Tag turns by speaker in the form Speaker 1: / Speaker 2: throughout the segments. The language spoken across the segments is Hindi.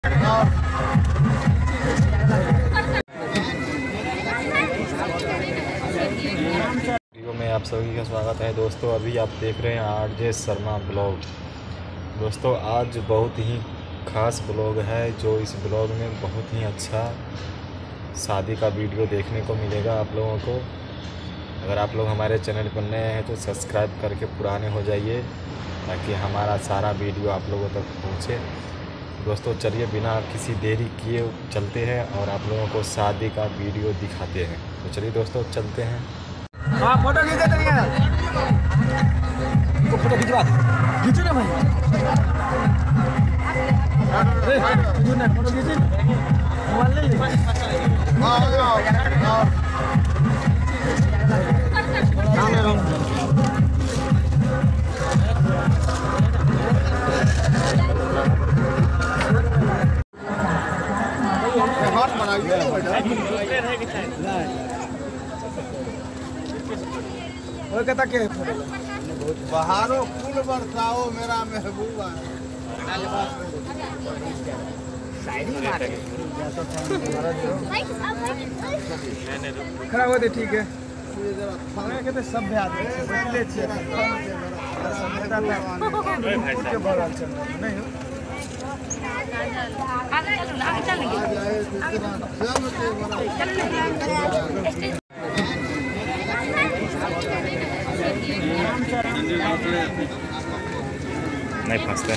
Speaker 1: वीडियो में आप सभी का स्वागत है दोस्तों। अभी आप देख रहे हैं आरजे शर्मा ब्लॉग। दोस्तों आज बहुत ही ख़ास ब्लॉग है, जो इस ब्लॉग में बहुत ही अच्छा शादी का वीडियो देखने को मिलेगा आप लोगों को। अगर आप लोग हमारे चैनल पर नए हैं तो सब्सक्राइब करके पुराने हो जाइए, ताकि हमारा सारा वीडियो आप लोगों तक पहुँचे। दोस्तों चलिए बिना किसी देरी किए चलते हैं और आप लोगों को शादी का वीडियो दिखाते हैं। तो चलिए दोस्तों चलते हैं।
Speaker 2: हाँ फोटो खींचे तो फोटो खिंचवा खींचो ना भाई। फोटो खींचे मोबाइल ले वो कहता क्या है फोटो
Speaker 3: बहारो फूल बरसाओ मेरा महबूबा।
Speaker 2: खड़ा होते ठीक है। कहते सब
Speaker 1: नहीं फंसते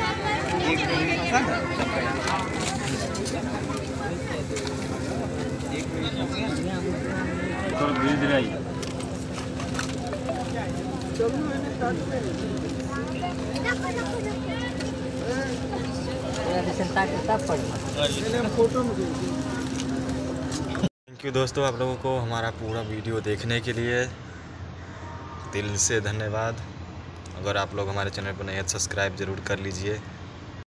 Speaker 1: तो धीरे धीरे आइए। थैंक यू दोस्तों, आप लोगों को हमारा पूरा वीडियो देखने के लिए दिल से धन्यवाद। अगर आप लोग हमारे चैनल पर नए हैं सब्सक्राइब ज़रूर कर लीजिए।